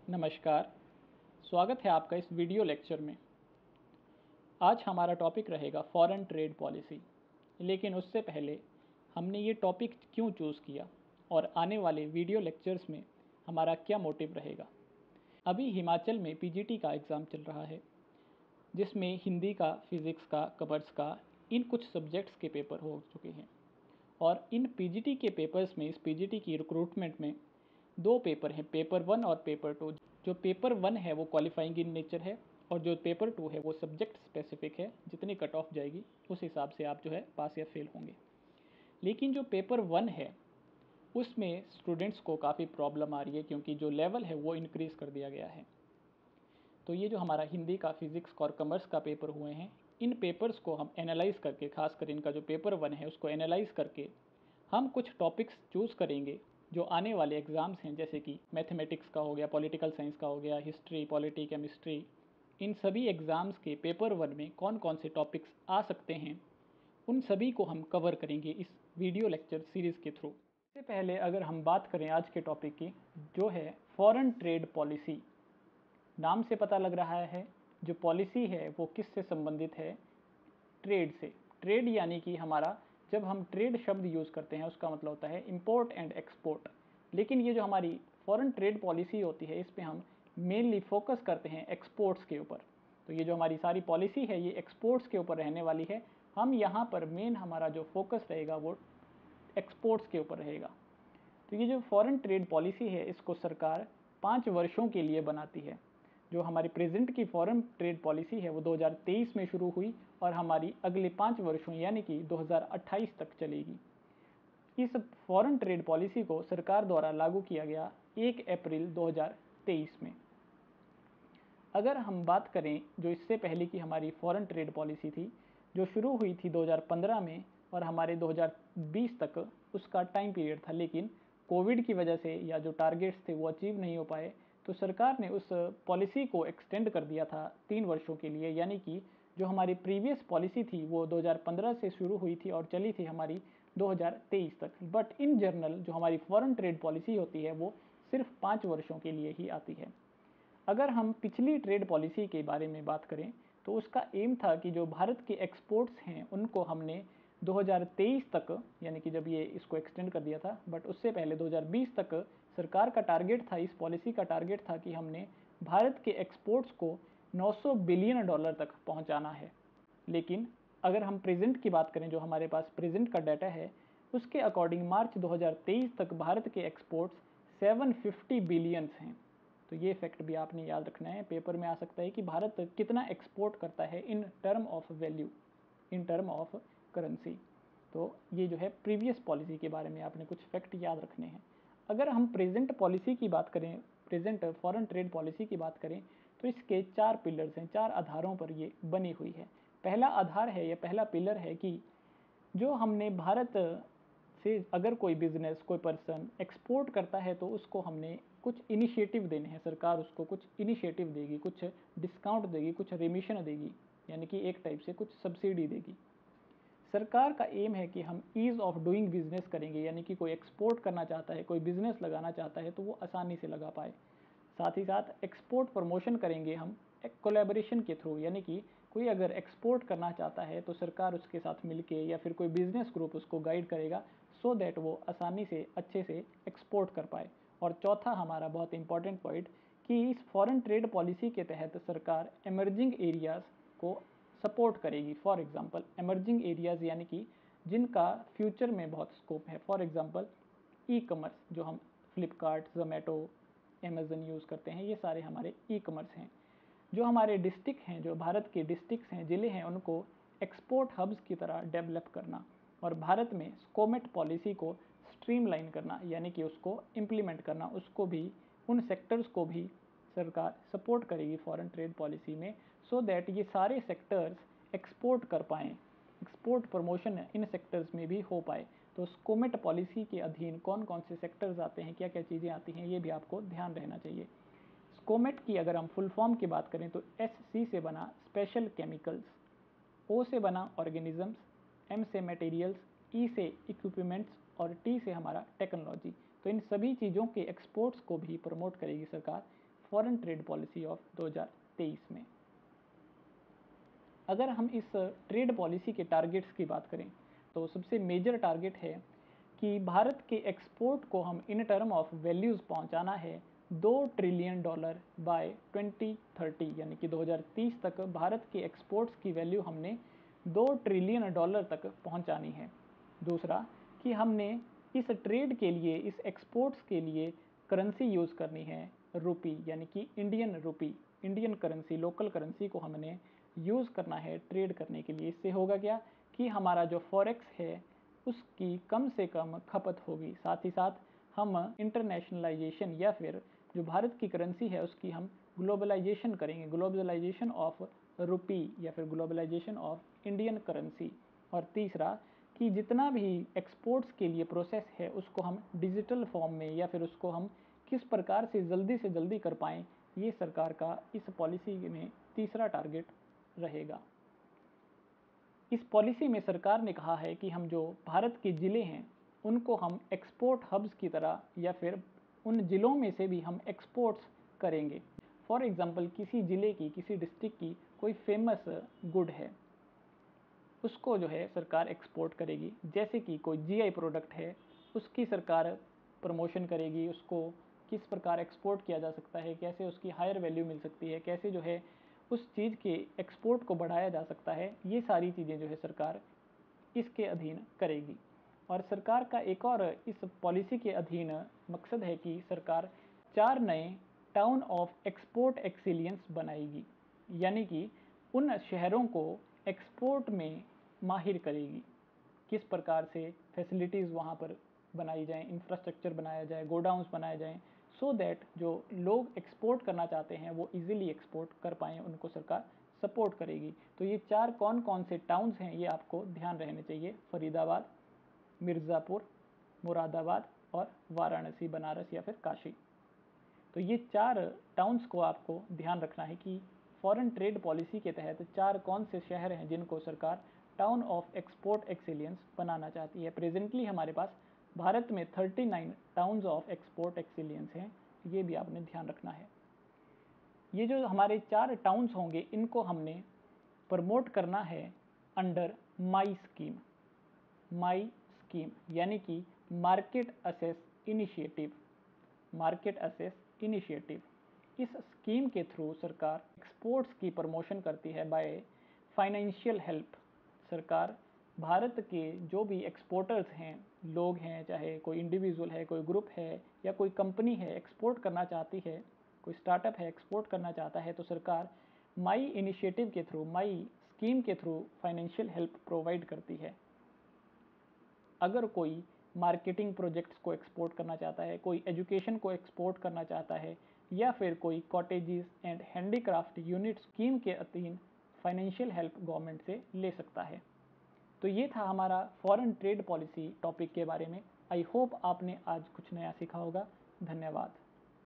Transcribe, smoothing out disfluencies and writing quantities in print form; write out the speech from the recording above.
नमस्कार, स्वागत है आपका इस वीडियो लेक्चर में। आज हमारा टॉपिक रहेगा फॉरेन ट्रेड पॉलिसी। लेकिन उससे पहले हमने ये टॉपिक क्यों चूज़ किया और आने वाले वीडियो लेक्चर्स में हमारा क्या मोटिव रहेगा। अभी हिमाचल में पीजीटी का एग्ज़ाम चल रहा है, जिसमें हिंदी का, फिज़िक्स का, कॉमर्स का इन कुछ सब्जेक्ट्स के पेपर हो चुके हैं। और इन पीजीटी के पेपर्स में, इस पीजीटी की रिक्रूटमेंट में दो पेपर हैं, पेपर 1 और पेपर 2। जो पेपर 1 है वो क्वालिफाइंग इन नेचर है और जो पेपर 2 है वो सब्जेक्ट स्पेसिफिक है। जितनी कट ऑफ जाएगी उस हिसाब से आप जो है पास या फेल होंगे। लेकिन जो पेपर 1 है उसमें स्टूडेंट्स को काफ़ी प्रॉब्लम आ रही है, क्योंकि जो लेवल है वो इंक्रीज़ कर दिया गया है। तो ये जो हमारा हिंदी का, फिज़िक्स का और कॉमर्स का पेपर हुए हैं, इन पेपर्स को हम एनालाइज़ करके, खासकर इनका जो पेपर 1 है उसको एनालाइज़ करके हम कुछ टॉपिक्स चूज़ करेंगे जो आने वाले एग्ज़ाम्स हैं, जैसे कि मैथमेटिक्स का हो गया, पॉलिटिकल साइंस का हो गया, हिस्ट्री, पॉलिटी, केमिस्ट्री। इन सभी एग्ज़ाम्स के पेपर 1 में कौन कौन से टॉपिक्स आ सकते हैं, उन सभी को हम कवर करेंगे इस वीडियो लेक्चर सीरीज़ के थ्रू। इससे पहले अगर हम बात करें आज के टॉपिक की, जो है फॉरेन ट्रेड पॉलिसी। नाम से पता लग रहा है जो पॉलिसी है वो किससे संबंधित है, ट्रेड से। ट्रेड यानी कि हमारा, जब हम ट्रेड शब्द यूज़ करते हैं उसका मतलब होता है इंपोर्ट एंड एक्सपोर्ट। लेकिन ये जो हमारी फॉरेन ट्रेड पॉलिसी होती है, इस पे हम मेनली फोकस करते हैं एक्सपोर्ट्स के ऊपर। तो ये जो हमारी सारी पॉलिसी है ये एक्सपोर्ट्स के ऊपर रहने वाली है। हम यहाँ पर मेन हमारा जो फोकस रहेगा वो एक्सपोर्ट्स के ऊपर रहेगा। तो ये जो फॉरेन ट्रेड पॉलिसी है इसको सरकार 5 वर्षों के लिए बनाती है। जो हमारी प्रेजेंट की फॉरेन ट्रेड पॉलिसी है वो 2023 में शुरू हुई और हमारी अगले 5 वर्षों यानी कि 2028 तक चलेगी। इस फॉरेन ट्रेड पॉलिसी को सरकार द्वारा लागू किया गया 1 अप्रैल 2023 में। अगर हम बात करें जो इससे पहले की हमारी फॉरेन ट्रेड पॉलिसी थी, जो शुरू हुई थी 2015 में और हमारे 2020 तक उसका टाइम पीरियड था, लेकिन कोविड की वजह से या जो टारगेट्स थे वो अचीव नहीं हो पाए, तो सरकार ने उस पॉलिसी को एक्सटेंड कर दिया था 3 वर्षों के लिए। यानी कि जो हमारी प्रीवियस पॉलिसी थी वो 2015 से शुरू हुई थी और चली थी हमारी 2023 तक। बट इन जनरल जो हमारी फॉरेन ट्रेड पॉलिसी होती है वो सिर्फ 5 वर्षों के लिए ही आती है। अगर हम पिछली ट्रेड पॉलिसी के बारे में बात करें तो उसका एम था कि जो भारत के एक्सपोर्ट्स हैं उनको हमने 2023 तक, यानी कि जब ये इसको एक्सटेंड कर दिया था, बट उससे पहले 2020 तक सरकार का टारगेट था, इस पॉलिसी का टारगेट था कि हमने भारत के एक्सपोर्ट्स को 900 बिलियन डॉलर तक पहुंचाना है। लेकिन अगर हम प्रेजेंट की बात करें, जो हमारे पास प्रेजेंट का डाटा है, उसके अकॉर्डिंग मार्च 2023 तक भारत के एक्सपोर्ट्स 750 बिलियंस हैं। तो ये फैक्ट भी आपने याद रखना है, पेपर में आ सकता है कि भारत कितना एक्सपोर्ट करता है in term of value, in term of currency. तो ये जो है प्रीवियस पॉलिसी के बारे में आपने कुछ फैक्ट याद रखने हैं। अगर हम प्रेजेंट पॉलिसी की बात करें, प्रेजेंट फॉरेन ट्रेड पॉलिसी की बात करें, तो इसके 4 पिलर्स हैं, 4 आधारों पर ये बनी हुई है। पहला आधार है, या पहला पिलर है कि जो हमने भारत से अगर कोई बिजनेस, कोई पर्सन एक्सपोर्ट करता है तो उसको हमने कुछ इनिशिएटिव देने हैं। सरकार उसको कुछ इनिशिएटिव देगी, कुछ डिस्काउंट देगी, कुछ रिमिशन देगी, यानी कि एक टाइप से कुछ सब्सिडी देगी। सरकार का एम है कि हम ईज़ ऑफ डूइंग बिजनेस करेंगे, यानी कि कोई एक्सपोर्ट करना चाहता है, कोई बिजनेस लगाना चाहता है तो वो आसानी से लगा पाए। साथ ही साथ एक्सपोर्ट प्रमोशन करेंगे हम एक कोलैबोरेशन के थ्रू, यानी कि कोई अगर एक्सपोर्ट करना चाहता है तो सरकार उसके साथ मिलके या फिर कोई बिजनेस ग्रुप उसको गाइड करेगा, सो दैट वो आसानी से अच्छे से एक्सपोर्ट कर पाए। और चौथा हमारा बहुत इंपॉर्टेंट पॉइंट कि इस फॉरेन ट्रेड पॉलिसी के तहत सरकार एमर्जिंग एरियाज़ को सपोर्ट करेगी। फॉर एग्जांपल एमर्जिंग एरियाज़ यानी कि जिनका फ्यूचर में बहुत स्कोप है। फॉर एग्जांपल ई कॉमर्स, जो हम फ्लिपकार्ट, जोमेटो, अमेज़न यूज़ करते हैं, ये सारे हमारे ई कॉमर्स हैं। जो हमारे डिस्ट्रिक्ट हैं, जो भारत के डिस्ट्रिक्ट्स हैं, ज़िले हैं, उनको एक्सपोर्ट हब्स की तरह डेवलप करना और भारत में स्कोमेट पॉलिसी को स्ट्रीमलाइन करना, यानी कि उसको इम्प्लीमेंट करना, उसको भी, उन सेक्टर्स को भी सरकार सपोर्ट करेगी फॉरेन ट्रेड पॉलिसी में, सो दैट ये सारे सेक्टर्स एक्सपोर्ट कर पाएँ, एक्सपोर्ट प्रमोशन इन सेक्टर्स में भी हो पाए। तो स्कोमेट पॉलिसी के अधीन कौन कौन से सेक्टर्स आते हैं, क्या क्या चीज़ें आती हैं, ये भी आपको ध्यान रहना चाहिए। स्कोमेट की अगर हम फुल फॉर्म की बात करें तो SC से बना स्पेशल केमिकल्स, O से बना ऑर्गेनिजम्स, M से मटेरियल्स, E से इक्विपमेंट्स और T से हमारा टेक्नोलॉजी। तो इन सभी चीज़ों के एक्सपोर्ट्स को भी प्रमोट करेगी सरकार फॉरेन ट्रेड पॉलिसी ऑफ 2023 में। अगर हम इस ट्रेड पॉलिसी के टारगेट्स की बात करें तो सबसे मेजर टारगेट है कि भारत के एक्सपोर्ट को हम इन टर्म ऑफ वैल्यूज़ पहुंचाना है $2 ट्रिलियन बाय 2030, यानी कि 2030 तक भारत के एक्सपोर्ट्स की वैल्यू हमने $2 ट्रिलियन तक पहुंचानी है। दूसरा कि हमने इस ट्रेड के लिए, इस एक्सपोर्ट्स के लिए करेंसी यूज़ करनी है रुपी, यानी कि Indian rupee, Indian currency, local currency को हमने यूज़ करना है ट्रेड करने के लिए। इससे होगा क्या कि हमारा जो फॉरेक्स है उसकी कम से कम खपत होगी, साथ ही साथ हम इंटरनेशनलाइजेशन या फिर जो भारत की करेंसी है उसकी हम ग्लोबलाइजेशन करेंगे, ग्लोबलाइजेशन ऑफ रुपी या फिर ग्लोबलाइजेशन ऑफ इंडियन करेंसी। और तीसरा कि जितना भी एक्सपोर्ट्स के लिए प्रोसेस है उसको हम डिजिटल फॉर्म में या फिर उसको हम किस प्रकार से जल्दी कर पाएँ, ये सरकार का इस पॉलिसी में तीसरा टारगेट रहेगा। इस पॉलिसी में सरकार ने कहा है कि हम जो भारत के ज़िले हैं उनको हम एक्सपोर्ट हब्स की तरह या फिर उन ज़िलों में से भी हम एक्सपोर्ट्स करेंगे। फॉर एग्ज़ाम्पल किसी ज़िले की, किसी डिस्ट्रिक्ट की कोई फेमस गुड है, उसको जो है सरकार एक्सपोर्ट करेगी। जैसे कि कोई जीआई प्रोडक्ट है, उसकी सरकार प्रमोशन करेगी, उसको किस प्रकार एक्सपोर्ट किया जा सकता है, कैसे उसकी हायर वैल्यू मिल सकती है, कैसे जो है उस चीज़ के एक्सपोर्ट को बढ़ाया जा सकता है, ये सारी चीज़ें जो है सरकार इसके अधीन करेगी। और सरकार का एक और इस पॉलिसी के अधीन मकसद है कि सरकार 4 नए टाउन ऑफ एक्सपोर्ट एक्सीलेंस बनाएगी, यानी कि उन शहरों को एक्सपोर्ट में माहिर करेगी। किस प्रकार से फैसिलिटीज़ वहाँ पर बनाई जाएँ, इंफ्रास्ट्रक्चर बनाया जाए, गोडाउन्स बनाए जाएँ, सो दैट जो लोग एक्सपोर्ट करना चाहते हैं वो इजीली एक्सपोर्ट कर पाएँ, उनको सरकार सपोर्ट करेगी। तो ये 4 कौन कौन से टाउन्स हैं ये आपको ध्यान रहने चाहिए: फरीदाबाद, मिर्ज़ापुर, मुरादाबाद और वाराणसी, बनारस या फिर काशी। तो ये 4 टाउन्स को आपको ध्यान रखना है कि फॉरेन ट्रेड पॉलिसी के तहत 4 कौन से शहर हैं जिनको सरकार टाउन ऑफ एक्सपोर्ट एक्सीलेंस बनाना चाहती है। प्रेजेंटली हमारे पास भारत में 39 टाउन्स ऑफ एक्सपोर्ट एक्सीलेंस हैं, ये भी आपने ध्यान रखना है। ये जो हमारे 4 टाउन्स होंगे इनको हमने प्रमोट करना है under MAI scheme. MAI scheme यानी कि market access initiative, market access initiative. इस स्कीम के थ्रू सरकार एक्सपोर्ट्स की प्रमोशन करती है बाय फाइनेंशियल हेल्प। सरकार भारत के जो भी एक्सपोर्टर्स हैं, लोग हैं, चाहे कोई इंडिविजुअल है, कोई ग्रुप है या कोई कंपनी है, एक्सपोर्ट करना चाहती है, कोई स्टार्टअप है एक्सपोर्ट करना चाहता है, तो सरकार माई इनिशिएटिव के थ्रू, माई स्कीम के थ्रू फाइनेंशियल हेल्प प्रोवाइड करती है। अगर कोई मार्केटिंग प्रोजेक्ट्स को एक्सपोर्ट करना चाहता है, कोई एजुकेशन को एक्सपोर्ट करना चाहता है या फिर कोई cottages and handicraft unit scheme के अधीन फाइनेंशियल हेल्प गवर्नमेंट से ले सकता है। तो ये था हमारा फॉरेन ट्रेड पॉलिसी टॉपिक के बारे में। आई होप आपने आज कुछ नया सीखा होगा। धन्यवाद।